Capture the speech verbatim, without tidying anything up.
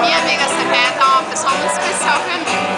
minha amiga secreta é uma pessoa muito especial pra mim.